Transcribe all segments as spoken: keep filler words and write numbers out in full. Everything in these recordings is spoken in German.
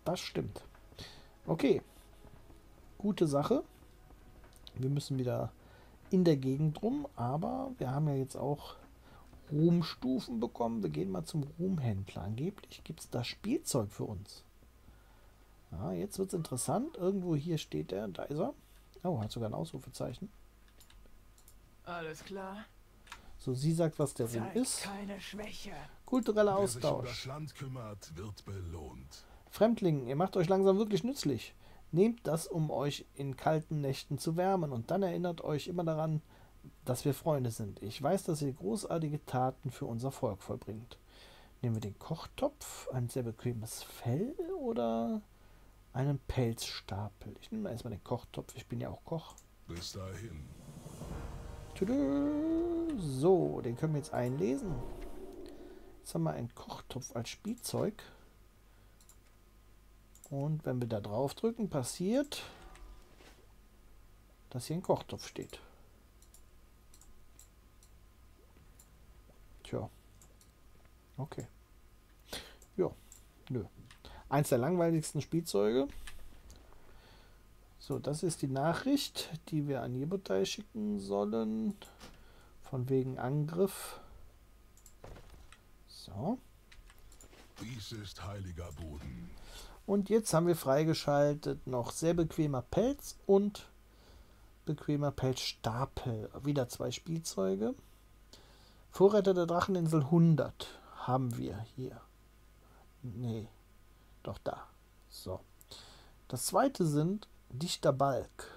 Das stimmt. Okay. Gute Sache. Wir müssen wieder in der Gegend rum, aber wir haben ja jetzt auch Ruhmstufen bekommen. Wir gehen mal zum Ruhmhändler. Angeblich gibt es da Spielzeug für uns. Ja, jetzt wird es interessant. Irgendwo hier steht er. Da ist er. Oh, hat sogar ein Ausrufezeichen. Alles klar. So, sie sagt, was der Ruhm ist. Keine Schwäche. Kultureller Wer sich um Austausch. das Land kümmert, wird belohnt. Fremdling, ihr macht euch langsam wirklich nützlich. Nehmt das, um euch in kalten Nächten zu wärmen, und dann erinnert euch immer daran, dass wir Freunde sind. Ich weiß, dass ihr großartige Taten für unser Volk vollbringt. Nehmen wir den Kochtopf, ein sehr bequemes Fell oder einen Pelzstapel? Ich nehme erstmal den Kochtopf, ich bin ja auch Koch. Bis dahin. Tüdü. So, den können wir jetzt einlesen. Jetzt haben wir einen Kochtopf als Spielzeug. Und wenn wir da drauf drücken, passiert, dass hier ein Kochtopf steht. Tja. Okay. Ja, nö. Eins der langweiligsten Spielzeuge. So, das ist die Nachricht, die wir an Jebotai schicken sollen. Von wegen Angriff. So. Dies ist heiliger Boden. Und jetzt haben wir freigeschaltet noch sehr bequemer Pelz und bequemer Pelzstapel. Wieder zwei Spielzeuge. Vorräte der Dracheninsel hundert haben wir hier. Nee, doch da. So. Das zweite sind dichter Balk.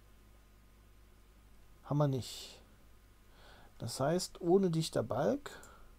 Haben wir nicht. Das heißt, ohne dichter Balk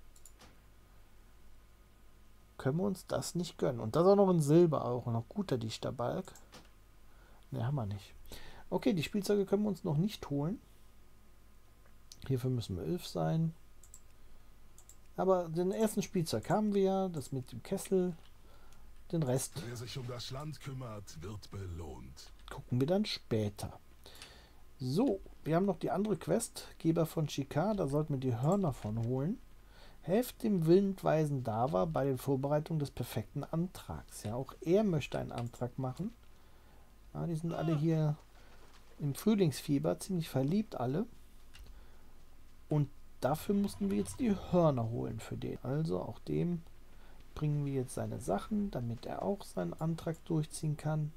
können wir uns das nicht gönnen. Und das auch noch in Silber, auch noch guter dichter Balk. Ne, haben wir nicht. Okay, die Spielzeuge können wir uns noch nicht holen. Hierfür müssen wir elf sein. Aber den ersten Spielzeug haben wir ja, das mit dem Kessel. Den Rest Wer sich um das Land kümmert, wird belohnt. gucken wir dann später. So, wir haben noch die andere Quest, Geber von Shikar, da sollten wir die Hörner von holen. Helft dem wildweisen Dava bei den Vorbereitungen des perfekten Antrags. Ja, auch er möchte einen Antrag machen. Ja, die sind alle hier im Frühlingsfieber, ziemlich verliebt alle. Und dafür mussten wir jetzt die Hörner holen für den. Also auch dem bringen wir jetzt seine Sachen, damit er auch seinen Antrag durchziehen kann.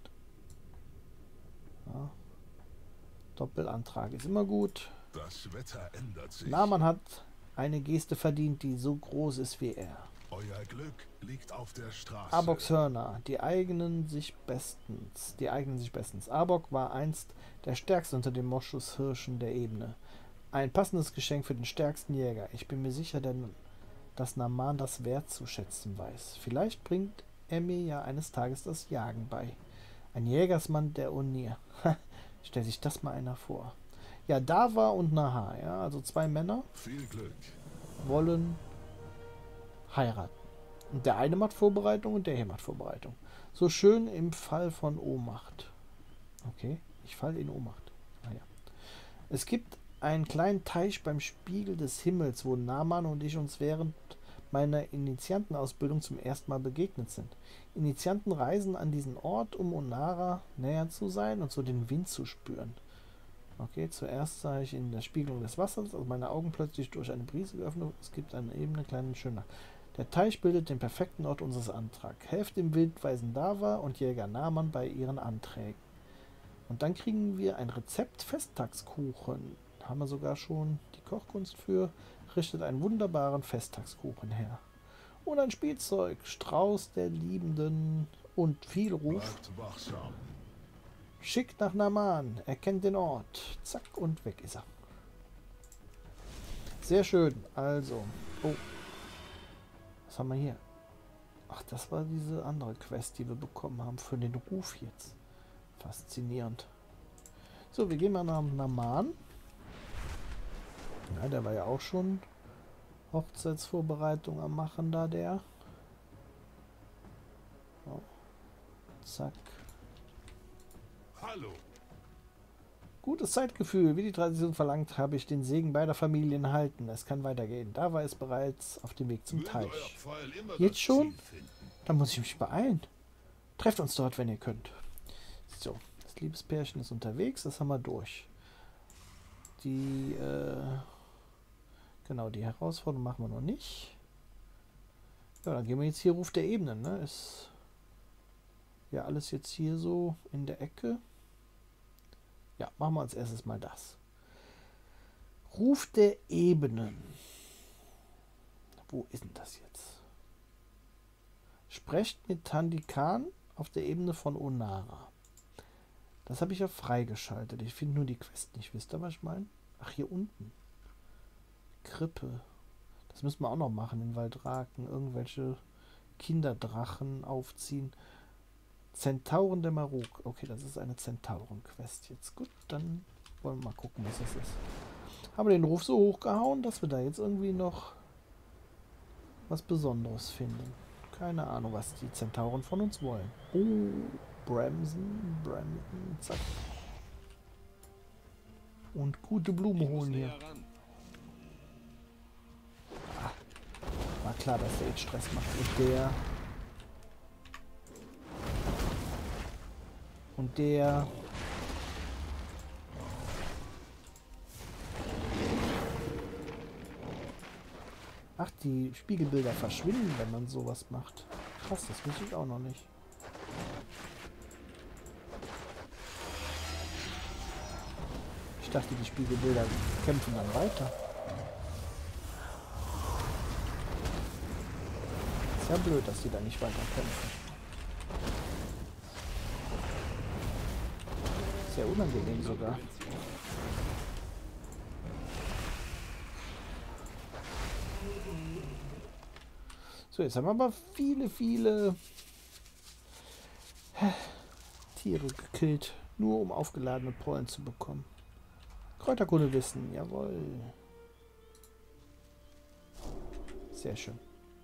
Ja. Doppelantrag ist immer gut. Das Wetter ändert sich. Naman hat eine Geste verdient, die so groß ist wie er. Euer Glück liegt auf der Straße. Arboks Hörner, die eignen sich bestens. Die eignen sich bestens. Arbok war einst der stärkste unter den Moschushirschen der Ebene. Ein passendes Geschenk für den stärksten Jäger. Ich bin mir sicher, denn dass Naman das wertzuschätzen weiß. Vielleicht bringt er mir ja eines Tages das Jagen bei. Ein Jägersmann der Unir. Stell sich das mal einer vor. Ja, Dava und Naha, ja, also zwei Männer Viel Glück. wollen heiraten. Und der eine macht Vorbereitung und der hier macht Vorbereitung. So schön im Fall von Ohnmacht. Okay, ich falle in Ohnmacht. Naja. Es gibt einen kleinen Teich beim Spiegel des Himmels, wo Naman und ich uns während meiner Initiantenausbildung zum ersten Mal begegnet sind. Initianten reisen an diesen Ort, um Onara näher zu sein und so den Wind zu spüren. Okay, zuerst sah ich in der Spiegelung des Wassers, also meine Augen plötzlich durch eine Brise geöffnet. Es gibt eine Ebene, kleinen schöner. Der Teich bildet den perfekten Ort unseres Antrags. Helft dem wildweisen Dava und Jäger Naman bei ihren Anträgen. Und dann kriegen wir ein Rezept Festtagskuchen. Haben wir sogar schon die Kochkunst für. Richtet einen wunderbaren Festtagskuchen her. Und ein Spielzeug, Strauß der Liebenden und viel Ruf. Bleibt wachsam. Schickt nach Naman, er kennt den Ort. Zack, und weg ist er. Sehr schön, also. Oh. Was haben wir hier? Ach, das war diese andere Quest, die wir bekommen haben für den Ruf jetzt. Faszinierend. So, wir gehen mal nach Naman. Ja, der war ja auch schon Hochzeitsvorbereitung am Machen da, der. So. Zack. Hallo. Gutes Zeitgefühl. Wie die Tradition verlangt, habe ich den Segen beider Familien erhalten. Es kann weitergehen. Da war es bereits auf dem Weg zum Möge euer Teich. Pfeil immer Jetzt das schon? Ziel finden. Da muss ich mich beeilen. Trefft uns dort, wenn ihr könnt. So, das Liebespärchen ist unterwegs, das haben wir durch. Die, äh, genau, die Herausforderung machen wir noch nicht. Ja, dann gehen wir jetzt hier Ruf der Ebenen, ne? Ist ja alles jetzt hier so in der Ecke. Ja, machen wir als erstes mal das. Ruf der Ebenen. Wo ist denn das jetzt? Sprecht mit Tandikan auf der Ebene von Onara. Das habe ich ja freigeschaltet. Ich finde nur die Quest nicht. Wisst ihr, was ich meine? Ach, hier unten. Krippe. Das müssen wir auch noch machen in Waldraken. Irgendwelche Kinderdrachen aufziehen. Zentauren der Maruk. Okay, das ist eine Zentauren-Quest jetzt. Gut, dann wollen wir mal gucken, was das ist. Haben wir den Ruf so hochgehauen, dass wir da jetzt irgendwie noch was Besonderes finden. Keine Ahnung, was die Zentauren von uns wollen. Oh, bremsen, bremsen, zack. Und gute Blumen holen hier. Ah, war klar, dass der jetzt Stress macht. Und der... Und der... Ach, die Spiegelbilder verschwinden, wenn man sowas macht. Krass, das wusste ich auch noch nicht. Ich dachte, die Spiegelbilder kämpfen dann weiter. Ist ja blöd, dass die da nicht weiter kämpfen. Sehr unangenehm sogar. So, jetzt haben wir aber viele, viele Tiere gekillt, nur um aufgeladene Pollen zu bekommen. Kräuterkunde wissen, jawohl. Sehr schön.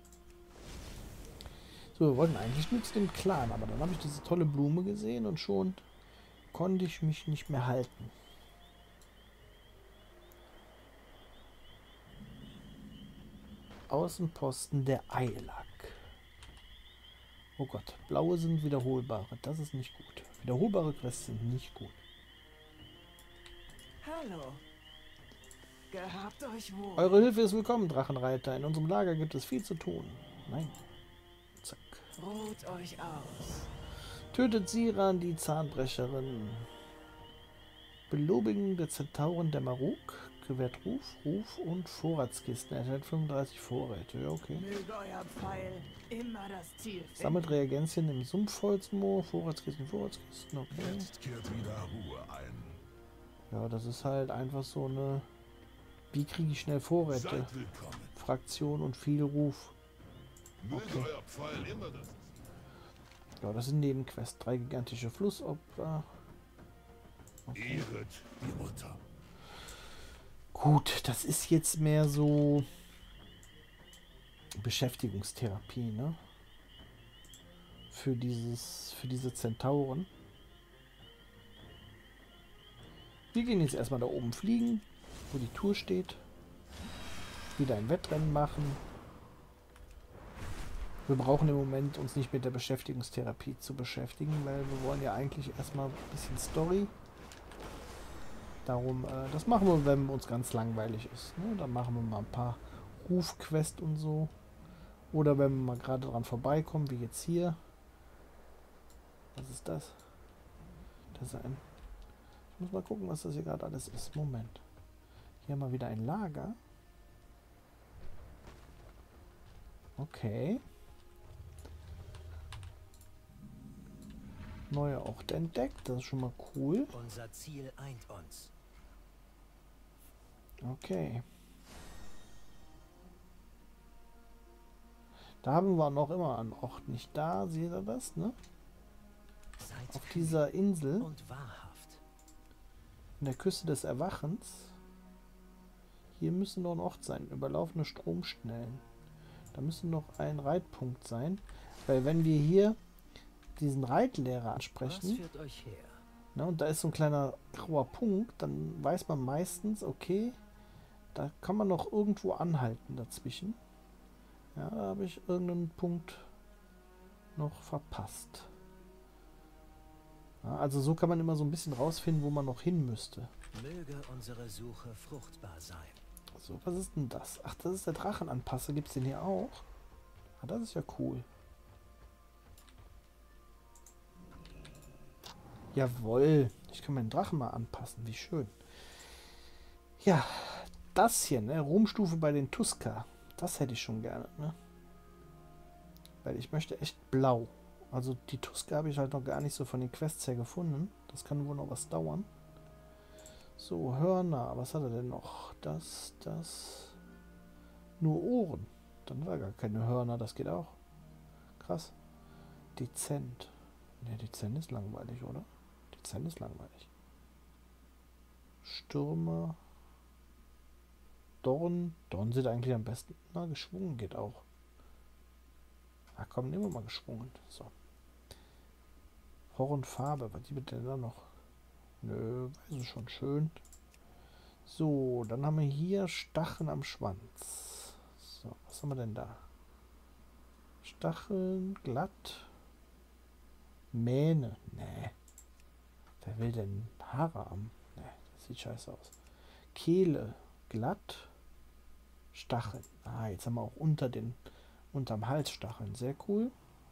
So, wir wollten eigentlich nur zu dem Clan, aber dann habe ich diese tolle Blume gesehen und schon konnte ich mich nicht mehr halten. Außenposten der Eilak. Oh Gott, blaue sind wiederholbare. Das ist nicht gut. Wiederholbare Quests sind nicht gut. Hallo. Gehabt euch wohl. Eure Hilfe ist willkommen, Drachenreiter. In unserem Lager gibt es viel zu tun. Nein. Zack. Ruht euch aus. Tötet Siran, die Zahnbrecherin. Belobigen der Zentauren der Maruk. Gewährt Ruf, Ruf und Vorratskisten. Er enthält fünfunddreißig Vorräte. Ja, okay. Möge euer Pfeil immer das Ziel finden. Sammelt Reagenzien im Sumpfholzmoor. Vorratskisten, Vorratskisten. Okay. Jetzt kehrt wieder Ruhe ein. Ja, das ist halt einfach so eine... Wie kriege ich schnell Vorräte? Seid willkommen. Fraktion und viel Ruf. Möge Okay. euer Pfeil immer das. Ja, das sind Nebenquests. Drei gigantische Flussopfer. Okay. Ehret die Mutter. Gut, das ist jetzt mehr so Beschäftigungstherapie, ne? Für dieses, für diese Zentauren. Wir gehen jetzt erstmal da oben fliegen, wo die Tour steht. Wieder ein Wettrennen machen. Wir brauchen im Moment uns nicht mit der Beschäftigungstherapie zu beschäftigen, weil wir wollen ja eigentlich erstmal ein bisschen Story. Darum, äh, das machen wir, wenn uns ganz langweilig ist. Ne? Dann machen wir mal ein paar Rufquests und so. Oder wenn wir mal gerade dran vorbeikommen, wie jetzt hier. Was ist das? Das ist ein... Ich muss mal gucken, was das hier gerade alles ist. Moment. Hier haben wir wieder ein Lager. Okay. Neue Orte entdeckt. Das ist schon mal cool. Unser Ziel eint uns. Okay. Da haben wir noch immer einen Ort nicht da. Seht ihr das, ne? Seid Auf dieser Insel, und wahrhaft. in der Küste des Erwachens. Hier müssen noch ein Ort sein. Überlaufene Stromschnellen. Da müssen noch ein Reitpunkt sein. Weil wenn wir hier diesen Reitlehrer Was ansprechen, führt euch her? ne, und da ist so ein kleiner grauer Punkt, dann weiß man meistens, okay, da kann man noch irgendwo anhalten dazwischen. Ja, da habe ich irgendeinen Punkt noch verpasst. Ja, also so kann man immer so ein bisschen rausfinden, wo man noch hin müsste. Möge unsere Suche fruchtbar sein. So, was ist denn das? Ach, das ist der Drachenanpasser. Gibt es den hier auch? Ah, das ist ja cool. Jawohl. Ich kann meinen Drachen mal anpassen. Wie schön. Ja, das hier, ne? Ruhmstufe bei den Tuska. Das hätte ich schon gerne, ne? Weil ich möchte echt blau. Also die Tuska habe ich halt noch gar nicht so von den Quests her gefunden. Das kann wohl noch was dauern. So, Hörner. Was hat er denn noch? Das, das. Nur Ohren. Dann war gar keine Hörner. Das geht auch. Krass. Dezent. Ne, dezent ist langweilig, oder? Dezent ist langweilig. Stürmer. Dorn. Dorn sieht eigentlich am besten. Na, geschwungen geht auch. Ach komm, nehmen wir mal geschwungen. So. Hornfarbe. Was gibt denn da noch? Nö, weiß ich schon. Schön. So, dann haben wir hier Stacheln am Schwanz. So, was haben wir denn da? Stacheln, glatt. Mähne. Nee. Wer will denn Haare am? Nee, das sieht scheiße aus. Kehle, glatt. Stacheln. Ah, jetzt haben wir auch unter den, unterm Hals Stacheln. Sehr cool.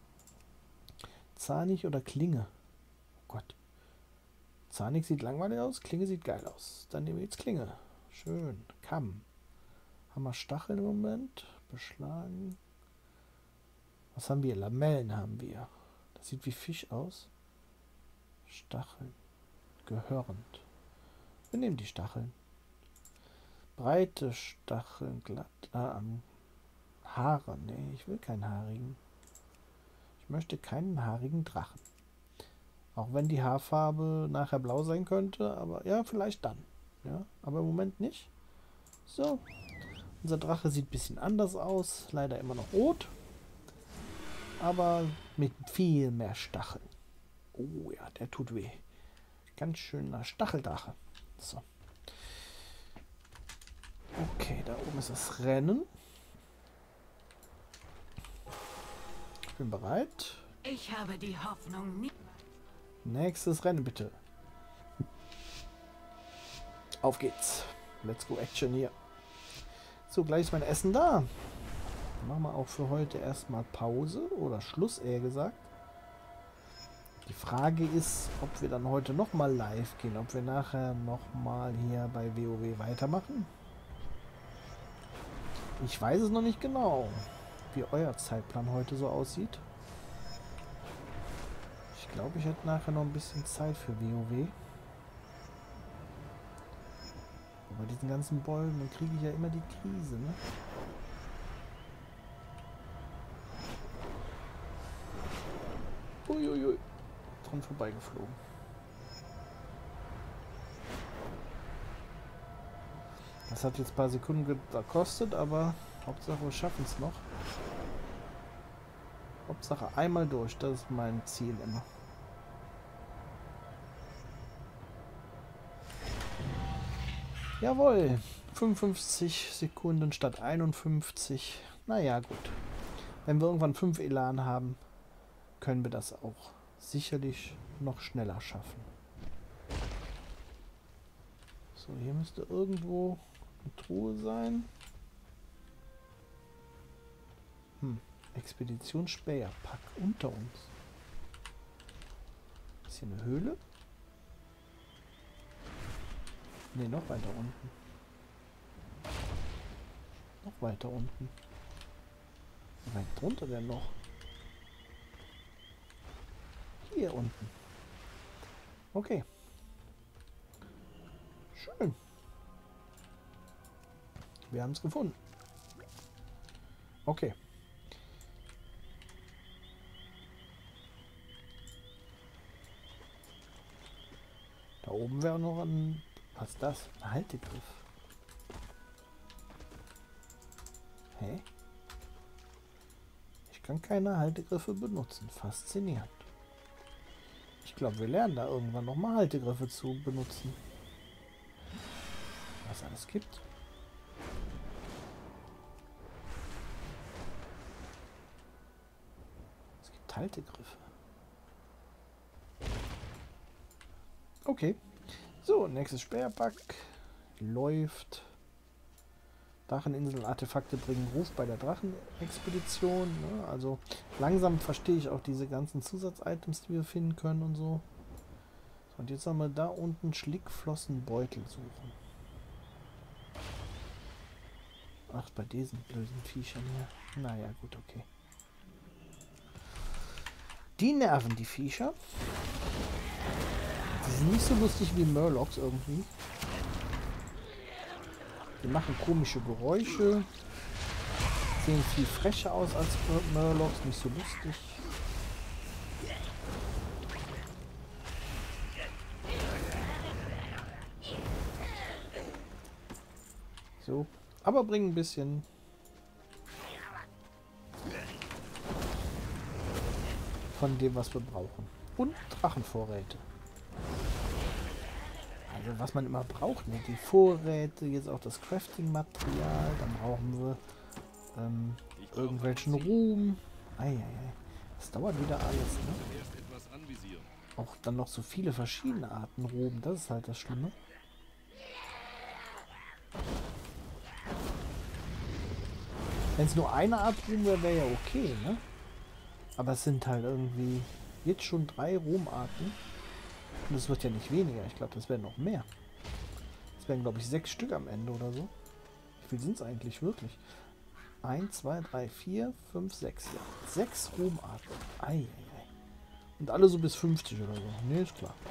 Zahnig oder Klinge? Oh Gott. Zahnig sieht langweilig aus, Klinge sieht geil aus. Dann nehmen wir jetzt Klinge. Schön. Kamm. Haben wir Stacheln im Moment? Beschlagen. Was haben wir? Lamellen haben wir. Das sieht wie Fisch aus. Stacheln. Gehörend. Wir nehmen die Stacheln. Breite Stacheln, glatt. Ah, am Haare. Nee, ich will keinen haarigen. Ich möchte keinen haarigen Drachen. Auch wenn die Haarfarbe nachher blau sein könnte, aber ja, vielleicht dann. Ja, aber im Moment nicht. So. Unser Drache sieht ein bisschen anders aus. Leider immer noch rot. Aber mit viel mehr Stacheln. Oh ja, der tut weh. Ganz schöner Stacheldrache. So. Okay, da oben ist das Rennen. Ich bin bereit. Ich habe die Hoffnung nie. Nächstes Rennen bitte. Auf geht's. Let's go Action hier. So, gleich ist mein Essen da. Dann machen wir auch für heute erstmal Pause oder Schluss eher gesagt. Die Frage ist, ob wir dann heute nochmal live gehen, ob wir nachher nochmal hier bei WoW weitermachen. Ich weiß es noch nicht genau, wie euer Zeitplan heute so aussieht. Ich glaube, ich hätte nachher noch ein bisschen Zeit für WoW. Bei diesen ganzen Bäumen kriege ich ja immer die Krise, ne? Uiuiui. Dran vorbeigeflogen. Das hat jetzt ein paar Sekunden gekostet, aber Hauptsache wir schaffen es noch. Hauptsache einmal durch, das ist mein Ziel immer. Jawohl, fünfundfünfzig Sekunden statt einundfünfzig. Naja, gut. Wenn wir irgendwann fünf Elan haben, können wir das auch sicherlich noch schneller schaffen. So, hier müsste irgendwo eine Truhe sein. Hm, Expeditionsspäherpack unter uns. Ist hier eine Höhle? Ne, noch weiter unten. Noch weiter unten. Wie weit drunter denn noch? Hier unten. Okay. Schön. Wir haben es gefunden. Okay. Da oben wäre noch ein... Was ist das? Ein Haltegriff. Hä? Ich kann keine Haltegriffe benutzen. Faszinierend. Ich glaube, wir lernen da irgendwann nochmal Haltegriffe zu benutzen. Was alles gibt. Es gibt Haltegriffe. Okay. So, nächstes Sperrpack. Läuft. Dracheninseln Artefakte bringen Ruf bei der Drachenexpedition. Ne? Also langsam verstehe ich auch diese ganzen Zusatz-Items, die wir finden können und so. So. Und jetzt haben wir da unten Schlickflossenbeutel suchen. Ach, bei diesen blöden Viechern hier. Naja, gut, okay. Die nerven, die Viecher. Die sind nicht so lustig wie Murlocs irgendwie. Die machen komische Geräusche. Sehen viel frecher aus als Murlocs, nicht so lustig. So, aber bringen ein bisschen von dem, was wir brauchen. Und Drachenvorräte. Also was man immer braucht, ne? Die Vorräte, jetzt auch das Crafting-Material, dann brauchen wir ähm, irgendwelchen Ruhm. Eieiei. Das dauert wieder alles, ne? Auch dann noch so viele verschiedene Arten Ruhm, das ist halt das Schlimme. Wenn es nur eine Art Ruhm wäre, wäre ja okay, ne? Aber es sind halt irgendwie jetzt schon drei Ruhmarten. Und es wird ja nicht weniger. Ich glaube, das werden noch mehr. Das werden, glaube ich, sechs Stück am Ende oder so. Wie viel sind es eigentlich wirklich? eins, zwei, drei, vier, fünf, sechs. Ja. Sechs Ruhmarten. Ei, ei, ei. Und alle so bis fünfzig oder so. Ne, ist klar.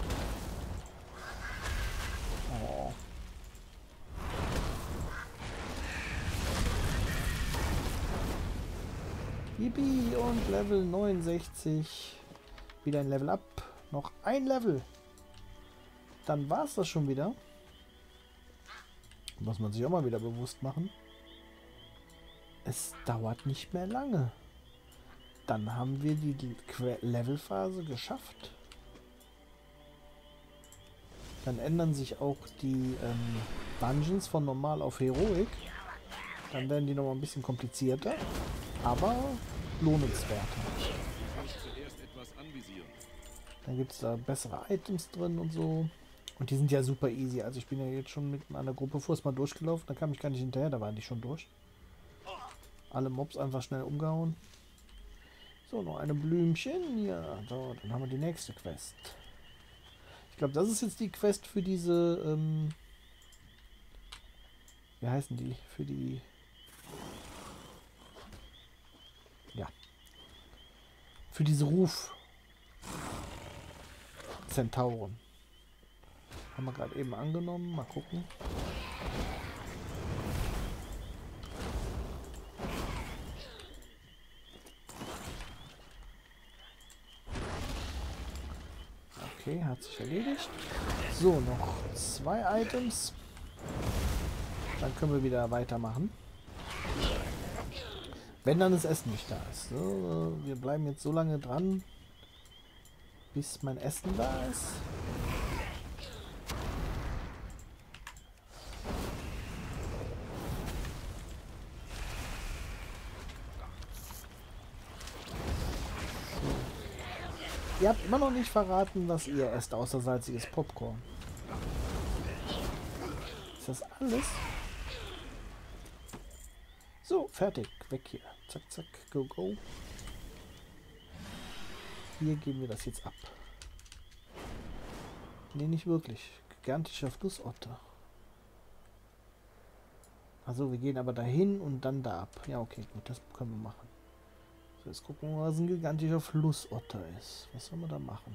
Oh. Yippie, und Level neunundsechzig. Wieder ein Level up. Noch ein Level. Dann war es das schon wieder. Muss man sich auch mal wieder bewusst machen. Es dauert nicht mehr lange. Dann haben wir die Levelphase geschafft. Dann ändern sich auch die ähm, Dungeons von normal auf Heroic. Dann werden die noch mal ein bisschen komplizierter. Aber lohnenswerter. Dann gibt es da bessere Items drin und so. Und die sind ja super easy. Also ich bin ja jetzt schon mit einer Gruppe vorher mal durchgelaufen. Da kam ich gar nicht hinterher, da waren die schon durch. Alle Mobs einfach schnell umgehauen. So, noch eine Blümchen. Ja, so, dann haben wir die nächste Quest. Ich glaube, das ist jetzt die Quest für diese, ähm, wie heißen die? Für die, ja, für diese Ruf Zentauren. Haben wir gerade eben angenommen. Mal gucken. Okay, hat sich erledigt. So, noch zwei Items. Dann können wir wieder weitermachen. Wenn dann das Essen nicht da ist. So, wir bleiben jetzt so lange dran, bis mein Essen da ist. Ihr habt immer noch nicht verraten, was ihr esst, außer salziges Popcorn. Ist das alles? So, fertig. Weg hier. Zack, zack. Go, go. Hier geben wir das jetzt ab. Ne, nicht wirklich. Gigantischer Flussotter. Also wir gehen aber dahin und dann da ab. Ja, okay, gut, das können wir machen. So, jetzt gucken wir mal, was ein gigantischer Flussotter ist. Was soll man da machen?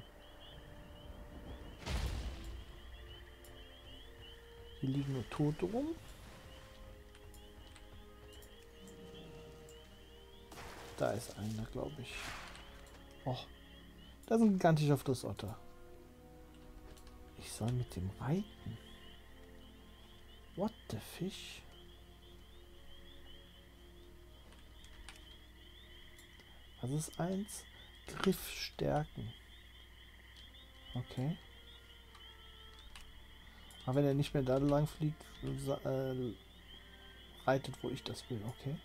Hier liegen nur Tote rum. Da ist einer, glaube ich. Oh, da ist ein gigantischer Flussotter. Ich soll mit dem reiten. What the fish? Was ist eins? Griff stärken. Okay. Aber wenn er nicht mehr da lang fliegt, äh, reitet, wo ich das will. Okay.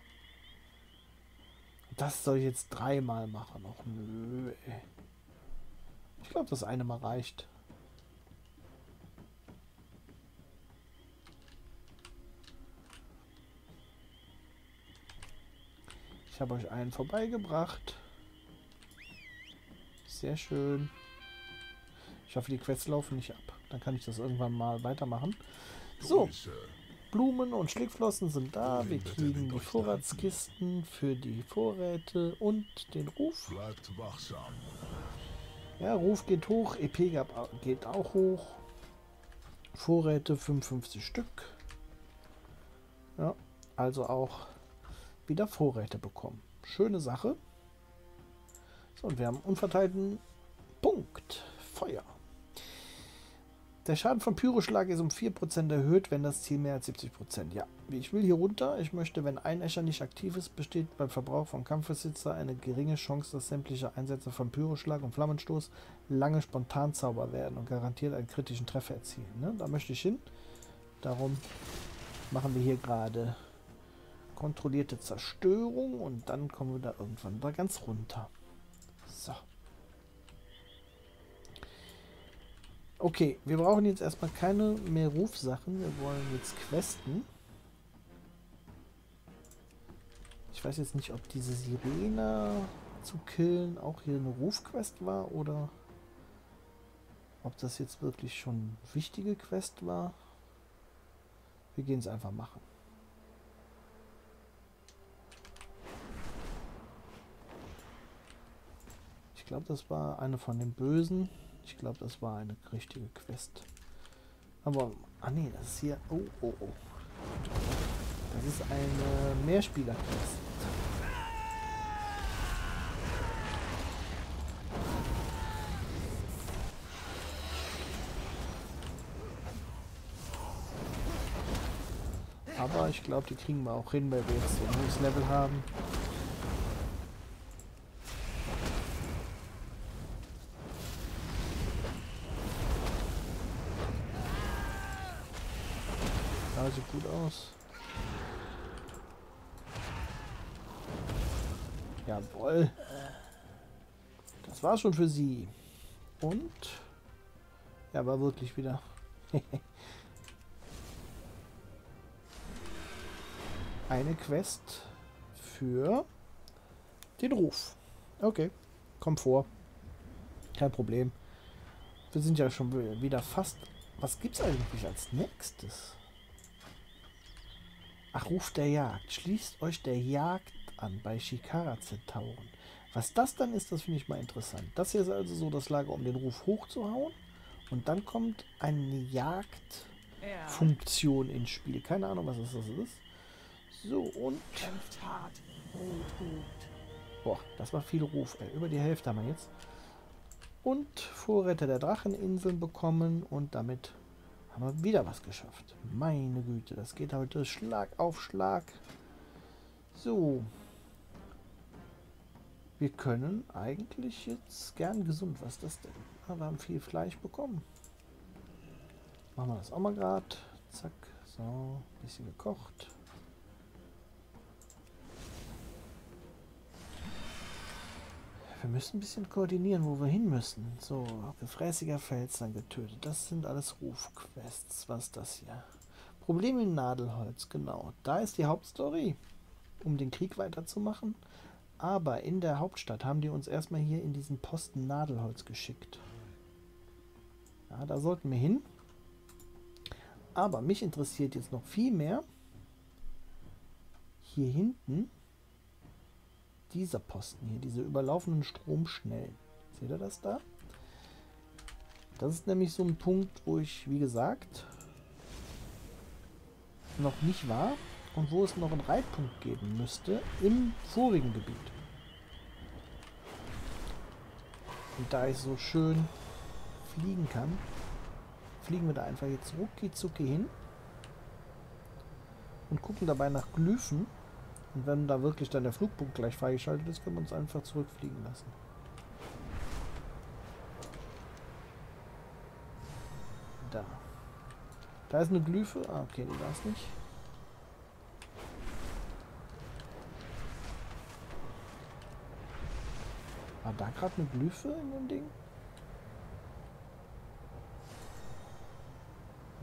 Das soll ich jetzt dreimal machen. Noch nö, ey. glaube, das eine Mal reicht. Ich habe euch einen vorbeigebracht. Sehr schön. Ich hoffe, die Quests laufen nicht ab. Dann kann ich das irgendwann mal weitermachen. So, Blumen und Schlickflossen sind da. Wir kriegen die Vorratskisten für die Vorräte und den Ruf. Bleibt wachsam. Ja, Ruf geht hoch, E P gab- geht auch hoch. Vorräte fünfundfünfzig Stück. Ja, also auch wieder Vorräte bekommen. Schöne Sache. So, und wir haben einen unverteilten Punkt. Feuer. Der Schaden vom Pyroschlag ist um vier Prozent erhöht, wenn das Ziel mehr als siebzig Prozent. Ja, ich will hier runter. Ich möchte, wenn ein Escher nicht aktiv ist, besteht beim Verbrauch von Kampfbesitzer eine geringe Chance, dass sämtliche Einsätze von Pyroschlag und Flammenstoß lange Spontanzauber werden und garantiert einen kritischen Treffer erzielen. Ne? Da möchte ich hin. Darum machen wir hier gerade kontrollierte Zerstörung und dann kommen wir da irgendwann da ganz runter. So. Okay, wir brauchen jetzt erstmal keine mehr Rufsachen. Wir wollen jetzt questen. Ich weiß jetzt nicht, ob diese Sirene zu killen auch hier eine Rufquest war oder ob das jetzt wirklich schon eine wichtige Quest war. Wir gehen es einfach machen. Ich glaube, das war eine von den Bösen. Ich glaube, das war eine richtige Quest. Aber, ah nee, das ist hier, oh, oh, oh. Das ist eine Mehrspieler-Quest. Aber ich glaube, die kriegen wir auch hin, weil wir jetzt ein hohes Level haben. Ja, sieht gut aus. Jawohl. Das war schon für sie. Und? Ja, war wirklich wieder. Eine Quest für den Ruf. Okay, komm vor. Kein Problem. Wir sind ja schon wieder fast... Was gibt's eigentlich als nächstes? Ach, Ruf der Jagd. Schließt euch der Jagd an bei Shikara-Zentauren. Was das dann ist, das finde ich mal interessant. Das hier ist also so das Lager, um den Ruf hochzuhauen. Und dann kommt eine Jagdfunktion ins Spiel. Keine Ahnung, was das ist. So, und... Kämpft hart. Ruht, ruht. Boah, das war viel Ruf. Ey. Über die Hälfte haben wir jetzt. Und Vorräte der Dracheninseln bekommen. Und damit haben wir wieder was geschafft. Meine Güte, das geht heute Schlag auf Schlag. So. Wir können eigentlich jetzt gern gesund. Was ist das denn? Ah, wir haben viel Fleisch bekommen. Machen wir das auch mal gerade. Zack. So, bisschen gekocht. Wir müssen ein bisschen koordinieren, wo wir hin müssen. So, gefräßiger Felsen getötet. Das sind alles Rufquests. Was ist das hier? Problem in Nadelholz, genau. Da ist die Hauptstory, um den Krieg weiterzumachen. Aber in der Hauptstadt haben die uns erstmal hier in diesen Posten Nadelholz geschickt. Ja, da sollten wir hin. Aber mich interessiert jetzt noch viel mehr hier hinten dieser Posten hier, diese überlaufenden Stromschnellen. Seht ihr das da? Das ist nämlich so ein Punkt, wo ich, wie gesagt, noch nicht war und wo es noch einen Reitpunkt geben müsste im vorigen Gebiet. Und da ich so schön fliegen kann, fliegen wir da einfach jetzt rucki zucki hin und gucken dabei nach Glyphen. Und wenn da wirklich dann der Flugpunkt gleich freigeschaltet ist, können wir uns einfach zurückfliegen lassen. Da. Da ist eine Glyphe. Ah, okay, die war es nicht. War da gerade eine Glyphe in dem Ding?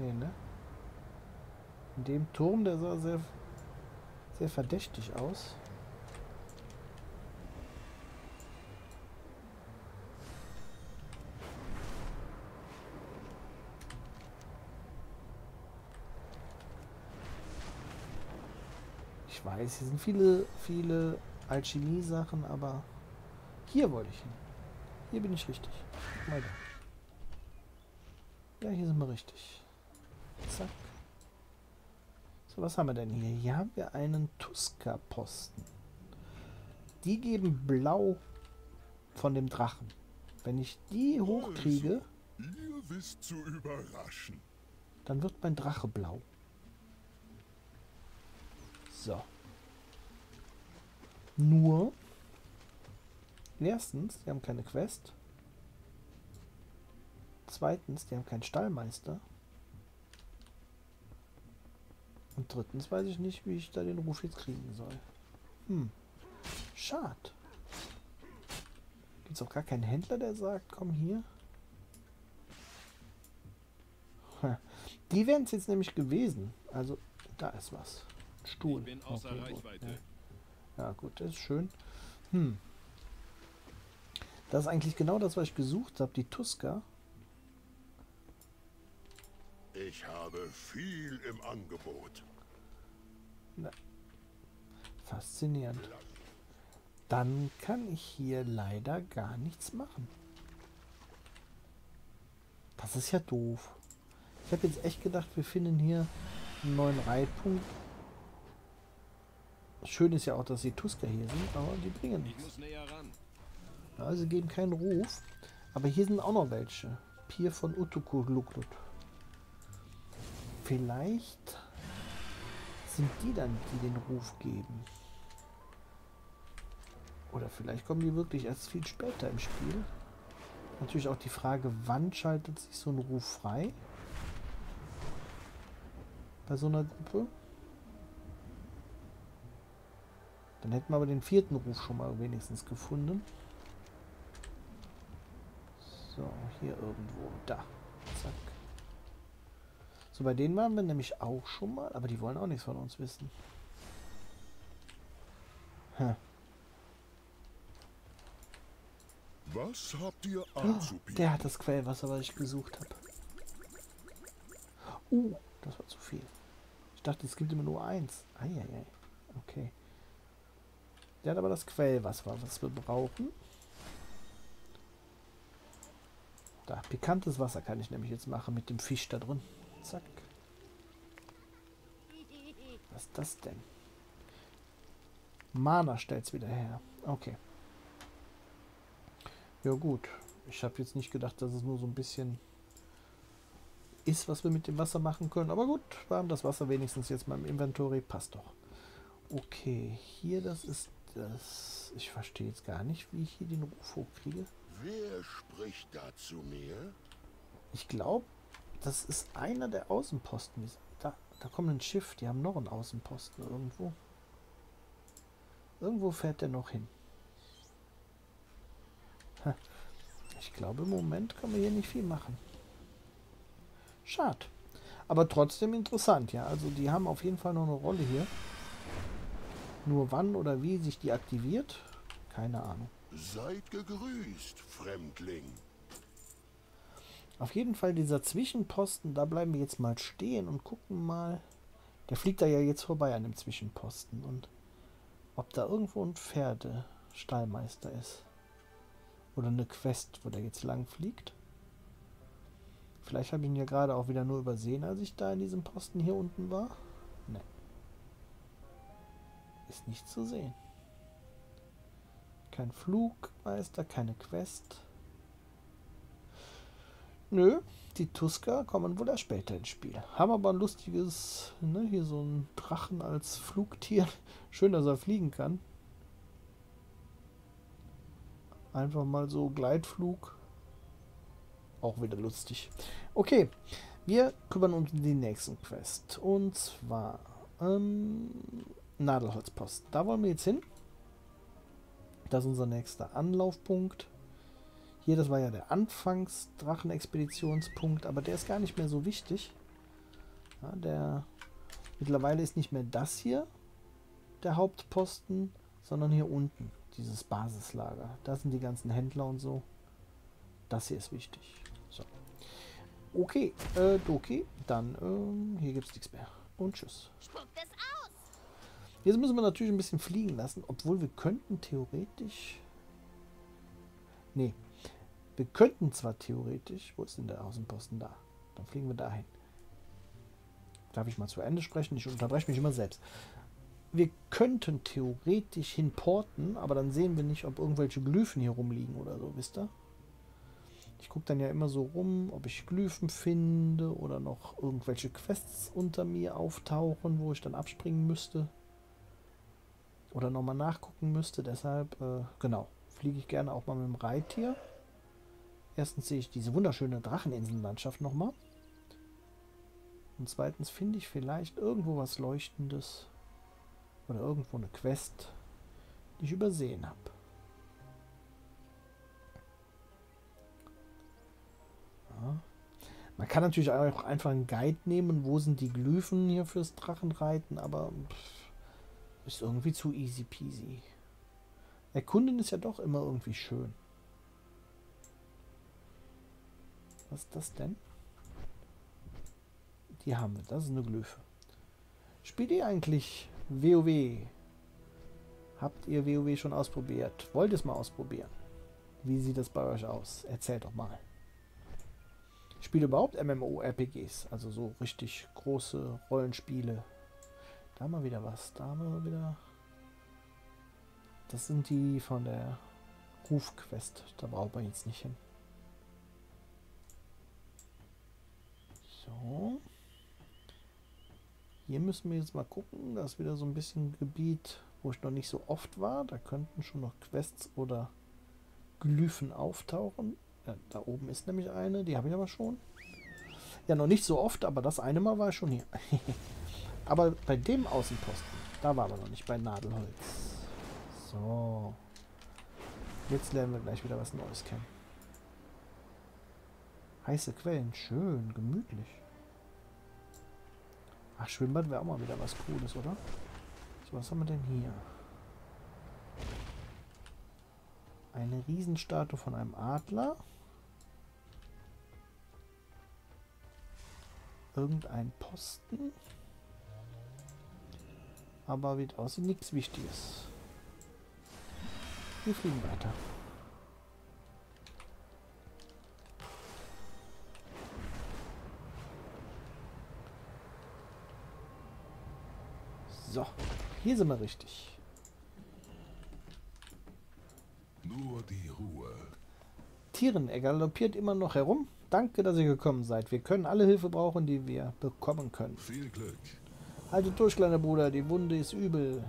Nee, ne? In dem Turm, der sah sehr, sehr verdächtig aus. Ich weiß, hier sind viele, viele Alchemie-Sachen, aber hier wollte ich hin. Hier bin ich richtig. Guck mal da. Ja, hier sind wir richtig. Zack. So, was haben wir denn hier? Hier haben wir einen Tuska-Posten. Die geben Blau von dem Drachen. Wenn ich die hochkriege, Ihr wisst zu überraschen. dann wird mein Drache blau. So. Nur, erstens, die haben keine Quest. Zweitens, die haben keinen Stallmeister. Und drittens weiß ich nicht, wie ich da den Ruf jetzt kriegen soll. Hm. Schade. Gibt es auch gar keinen Händler, der sagt, komm hier. Ha. Die wären es jetzt nämlich gewesen. Also, da ist was. Ein Stuhl. Ich bin außer Okay, gut. Reichweite. Ja. Ja, gut, das ist schön. Hm. Das ist eigentlich genau das, was ich gesucht habe. Die Tuska. Ich habe viel im Angebot. Faszinierend. Dann kann ich hier leider gar nichts machen. Das ist ja doof. Ich habe jetzt echt gedacht, wir finden hier einen neuen Reitpunkt. Schön ist ja auch, dass die Tusker hier sind, aber die bringen Ich nichts. muss näher ran. Ja, sie geben keinen Ruf. Aber hier sind auch noch welche. Pier von Utukulukluk. Vielleicht sind die dann, die den Ruf geben. Oder vielleicht kommen die wirklich erst viel später im Spiel. Natürlich auch die Frage, wann schaltet sich so ein Ruf frei? Bei so einer Gruppe. Dann hätten wir aber den vierten Ruf schon mal wenigstens gefunden. So, hier irgendwo. Da. Zack. So, bei denen waren wir nämlich auch schon mal, aber die wollen auch nichts von uns wissen. Hm. Was habt ihr Oh, anzubieten? der hat das Quellwasser, was ich gesucht habe. Uh, das war zu viel. Ich dachte, es gibt immer nur eins. Eieiei. Okay. Der hat aber das Quellwasser, was wir brauchen. Da, pikantes Wasser kann ich nämlich jetzt machen mit dem Fisch da drin. Zack. Was ist das denn? Mana stellt's wieder her. Okay. Ja gut. Ich habe jetzt nicht gedacht, dass es nur so ein bisschen ist, was wir mit dem Wasser machen können. Aber gut, wir haben das Wasser wenigstens jetzt mal im Inventory. Passt doch. Okay, hier das ist das... Ich verstehe jetzt gar nicht, wie ich hier den Ruf hochkriege. Wer spricht da zu mir? Ich glaube, das ist einer der Außenposten. Da, da kommt ein Schiff, die haben noch einen Außenposten irgendwo. Irgendwo fährt der noch hin. Ha. Ich glaube, im Moment können wir hier nicht viel machen. Schade. Aber trotzdem interessant, ja. Also die haben auf jeden Fall noch eine Rolle hier. Nur wann oder wie sich die aktiviert, keine Ahnung. Seid gegrüßt, Fremdling. Auf jeden Fall dieser Zwischenposten, da bleiben wir jetzt mal stehen und gucken mal. Der fliegt da ja jetzt vorbei an dem Zwischenposten. Und ob da irgendwo ein Pferdestallmeister ist. Oder eine Quest, wo der jetzt lang fliegt. Vielleicht habe ich ihn ja gerade auch wieder nur übersehen, als ich da in diesem Posten hier unten war. Ne. Ist nicht zu sehen. Kein Flugmeister, keine Quest. Nö, die Tusker kommen wohl erst später ins Spiel. Haben aber ein lustiges, ne, hier so ein Drachen als Flugtier. Schön, dass er fliegen kann. Einfach mal so Gleitflug. Auch wieder lustig. Okay, wir kümmern uns um die nächsten Quest. Und zwar ähm, Nadelholzposten. Da wollen wir jetzt hin. Das ist unser nächster Anlaufpunkt. Hier, das war ja der Anfangs-Drachen-Expeditionspunkt, aber der ist gar nicht mehr so wichtig. Ja, der mittlerweile ist nicht mehr das hier der Hauptposten, sondern hier unten, dieses Basislager. Da sind die ganzen Händler und so. Das hier ist wichtig. So. Okay, äh, Doki, dann, ähm, hier gibt es nichts mehr. Und tschüss. Spuckt es aus! Jetzt müssen wir natürlich ein bisschen fliegen lassen, obwohl wir könnten theoretisch... Nee, wir könnten zwar theoretisch... Wo ist denn der Außenposten da? Dann fliegen wir dahin. Darf ich mal zu Ende sprechen? Ich unterbreche mich immer selbst. Wir könnten theoretisch hinporten, aber dann sehen wir nicht, ob irgendwelche Glyphen hier rumliegen oder so, wisst ihr? Ich gucke dann ja immer so rum, ob ich Glyphen finde oder noch irgendwelche Quests unter mir auftauchen, wo ich dann abspringen müsste. Oder nochmal nachgucken müsste. Deshalb, äh, genau, fliege ich gerne auch mal mit dem Reittier. Erstens sehe ich diese wunderschöne Dracheninsellandschaft nochmal. Und zweitens finde ich vielleicht irgendwo was Leuchtendes. Oder irgendwo eine Quest, die ich übersehen habe. Ja. Man kann natürlich auch einfach einen Guide nehmen, wo sind die Glyphen hier fürs Drachenreiten, aber pff, ist irgendwie zu easy peasy. Erkunden ist ja doch immer irgendwie schön. Was ist das denn? Die haben wir, das ist eine Glyphe. Spielt ihr eigentlich WoW? Habt ihr WoW schon ausprobiert? Wollt ihr es mal ausprobieren? Wie sieht das bei euch aus? Erzählt doch mal. Spielt überhaupt MMORPGs? Also so richtig große Rollenspiele. Da haben wir wieder was. Da haben wir wieder... Das sind die von der Rufquest. Da braucht man jetzt nicht hin. So. Hier müssen wir jetzt mal gucken. Da ist wieder so ein bisschen Gebiet, wo ich noch nicht so oft war. Da könnten schon noch Quests oder Glyphen auftauchen. Ja, da oben ist nämlich eine. Die habe ich aber schon. Ja, noch nicht so oft, aber das eine Mal war ich schon hier. Aber bei dem Außenposten, da waren wir noch nicht, bei Nadelholz. So. Jetzt lernen wir gleich wieder was Neues kennen. Heiße Quellen, schön, gemütlich. Ach, Schwimmbad wäre auch mal wieder was Cooles, oder? So, was haben wir denn hier? Eine Riesenstatue von einem Adler. Irgendein Posten. Aber wie es aussieht, nichts Wichtiges. Wir fliegen weiter. So, hier sind wir richtig. Nur die Ruhe. Tieren, er galoppiert immer noch herum. Danke, dass ihr gekommen seid. Wir können alle Hilfe brauchen, die wir bekommen können. Viel Glück. Haltet durch, kleiner Bruder, die Wunde ist übel.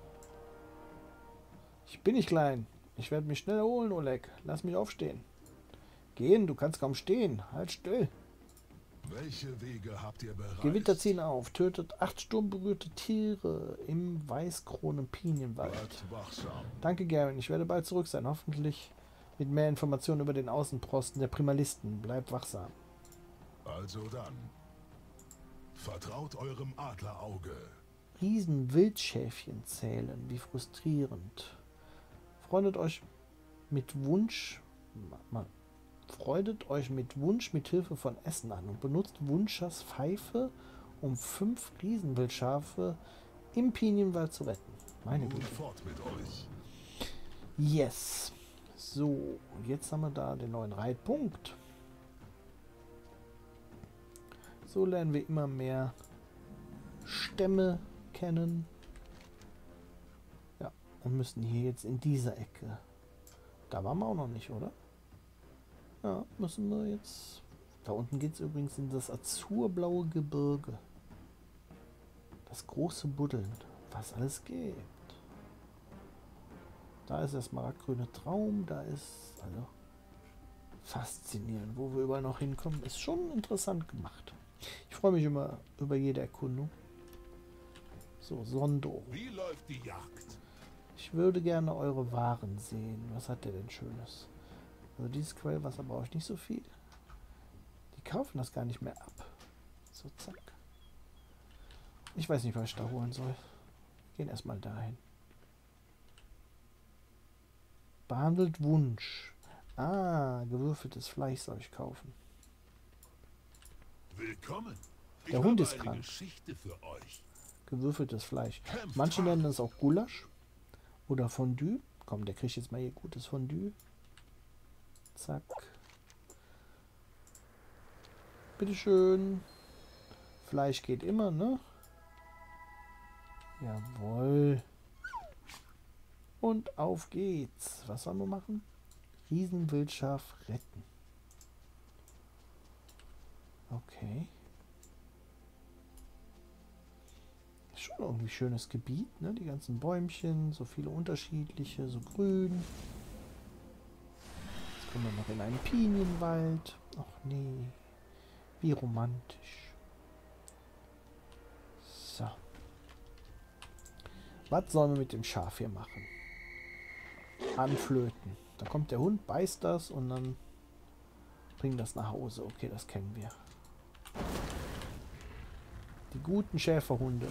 Ich bin nicht klein. Ich werde mich schnell erholen, Oleg. Lass mich aufstehen. Gehen, du kannst kaum stehen. Halt still. Welche Wege habt ihr bereist? Gewitter ziehen auf. Tötet acht sturmberührte Tiere im Weißkronen-Pinienwald. Bleibt wachsam. Danke, Garen. Ich werde bald zurück sein. Hoffentlich mit mehr Informationen über den Außenposten der Primalisten. Bleibt wachsam. Also dann. Vertraut eurem Adlerauge. Riesen-Wildschäfchen zählen. Wie frustrierend. Freundet euch mit Wunsch... Mal. Freudet euch mit Wunsch mit Hilfe von Essen an und benutzt Wunschers Pfeife, um fünf Riesenwildschafe im Pinienwald zu retten. Meine Nun Güte. fort mit euch. Yes. So, und jetzt haben wir da den neuen Reitpunkt. So lernen wir immer mehr Stämme kennen. Ja, und müssen hier jetzt in dieser Ecke. Da waren wir auch noch nicht, oder? Ja, müssen wir jetzt... Da unten geht es übrigens in das azurblaue Gebirge. Das große Buddeln. Was alles gibt. Da ist der smaragdgrüne Traum. Da ist... Also... Faszinierend. Wo wir überall noch hinkommen, ist schon interessant gemacht. Ich freue mich immer über jede Erkundung. So, Sondo. Wie läuft die Jagd? Ich würde gerne eure Waren sehen. Was hat der denn Schönes? Also dieses Quellwasser brauche ich nicht so viel. Die kaufen das gar nicht mehr ab. So, zack. Ich weiß nicht, was ich da holen soll. Gehen erstmal dahin. Behandelt Wunsch. Ah, gewürfeltes Fleisch soll ich kaufen. Willkommen. Ich Der Hund habe ist eine krank. Geschichte für euch. Gewürfeltes Fleisch. Kämpft Manche hart. nennen das auch Gulasch. Oder Fondue. Komm, der kriegt jetzt mal hier gutes Fondue. Zack. Bitteschön. Fleisch geht immer, ne? Jawohl. Und auf geht's. Was sollen wir machen? Riesenwildschaf retten. Okay. Ist schon irgendwie schönes Gebiet, ne? Die ganzen Bäumchen, so viele unterschiedliche, so grün. Jetzt kommen wir noch in einen Pinienwald. Ach nee. Wie romantisch. So. Was sollen wir mit dem Schaf hier machen? Anflöten. Da kommt der Hund, beißt das und dann bringen das nach Hause. Okay, das kennen wir. Die guten Schäferhunde.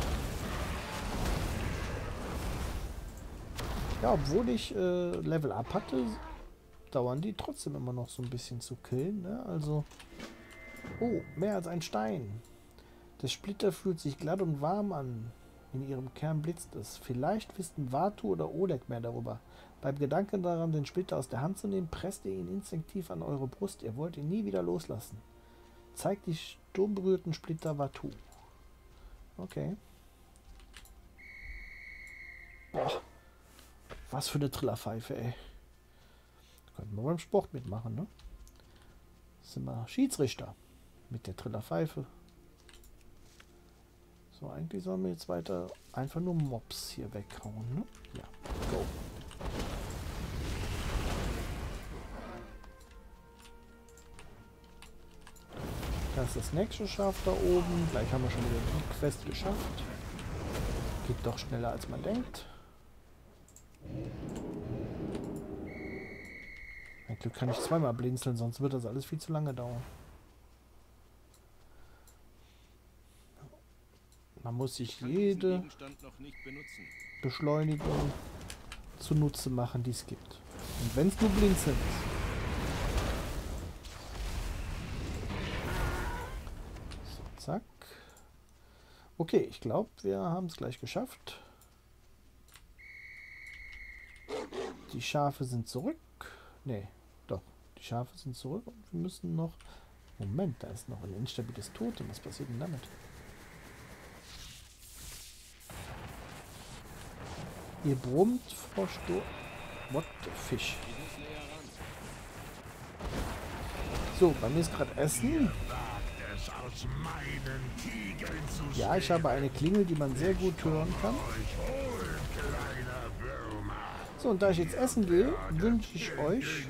Ja, obwohl ich äh, Level Up hatte, dauern die trotzdem immer noch so ein bisschen zu killen. Ne? Also, oh, mehr als ein Stein. Der Splitter fühlt sich glatt und warm an. In ihrem Kern blitzt es. Vielleicht wissen Watu oder Oleg mehr darüber. Beim Gedanken daran, den Splitter aus der Hand zu nehmen, presst ihr ihn instinktiv an eure Brust. Ihr wollt ihn nie wieder loslassen. Zeigt die sturmberührten Splitter Watu. Okay. Boah. Was für eine Trillerpfeife, ey. Da könnten wir beim Sport mitmachen, ne? Sind wir Schiedsrichter. Mit der Trillerpfeife. So, eigentlich sollen wir jetzt weiter einfach nur Mobs hier weghauen, ne? Ja, go. Da ist das nächste Schaf da oben. Gleich haben wir schon wieder die Quest geschafft. Geht doch schneller als man denkt. Ein Glück kann ich zweimal blinzeln, sonst wird das alles viel zu lange dauern. Man muss sich jede Beschleunigung zunutze machen, die es gibt. Und wenn es nur blinzeln ist. So, zack. Okay, ich glaube, wir haben es gleich geschafft. Die Schafe sind zurück. Nee, doch. Die Schafe sind zurück und wir müssen noch... Moment, da ist noch ein instabiles Totem. Was passiert denn damit? Ihr brummt vor Sturm. What the fish? So, bei mir ist gerade Essen. Ja, ich habe eine Klingel, die man sehr gut hören kann. So, und da ich jetzt essen will, wünsche ich euch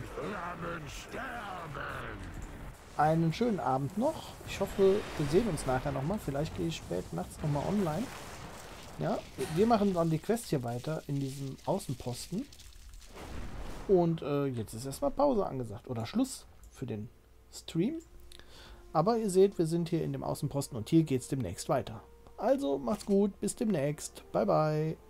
einen schönen Abend noch. Ich hoffe, wir sehen uns nachher nochmal. Vielleicht gehe ich spät nachts nochmal online. Ja, wir machen dann die Quest hier weiter in diesem Außenposten. Und äh, jetzt ist erstmal Pause angesagt. Oder Schluss für den Stream. Aber ihr seht, wir sind hier in dem Außenposten und hier geht es demnächst weiter. Also macht's gut, bis demnächst. Bye, bye.